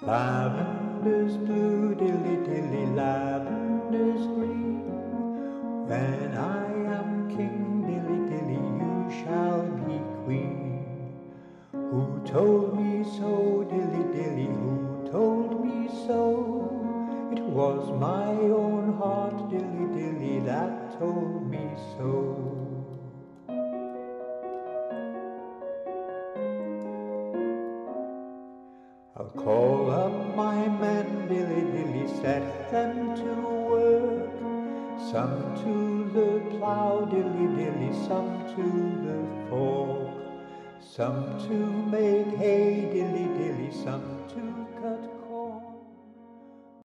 Lavender's blue, dilly dilly, lavender's green. When I am king, dilly dilly, you shall be queen. Who told me so, dilly dilly, who told me so? It was my own heart, dilly dilly, that told me so. I'll call up my men, dilly dilly, set them to work. Some to the plough, dilly dilly, some to the fork. Some to make hay, dilly dilly, some